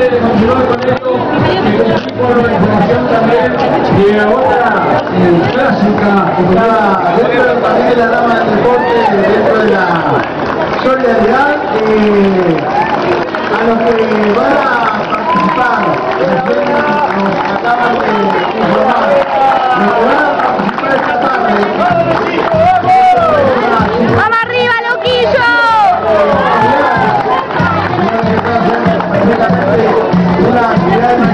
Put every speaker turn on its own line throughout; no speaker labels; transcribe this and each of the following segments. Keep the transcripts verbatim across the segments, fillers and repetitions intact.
de continuar con esto, por la información también de otra eh, clásica,
Está dentro del panel de la dama del deporte, dentro de la solidaridad, eh, a los que van a participar, recién nos acaban de informar, los que van a participar esta tarde.
¡Vamos arriba, loquillo!
Una actividad de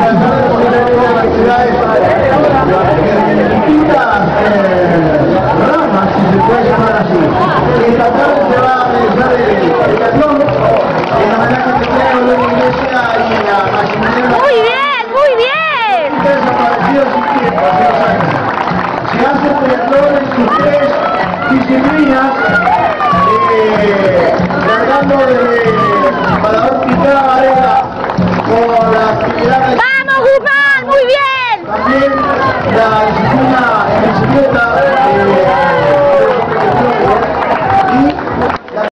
distintas ramas, si se puede llamar así. Esta tarde se va a realizar el triatlón en homenaje a Pedro de la Iglesia y a Maximiliano.
¡Muy bien, muy bien!
Desaparecido sin tiempo, hace dos años. Se hace el triatlón en sus tres disciplinas, eh, cargando de Parador Picada Varela con la actividad de...
¡Vamos, Guzmán! ¡Muy bien!
También la disciplina en bicicleta, eh,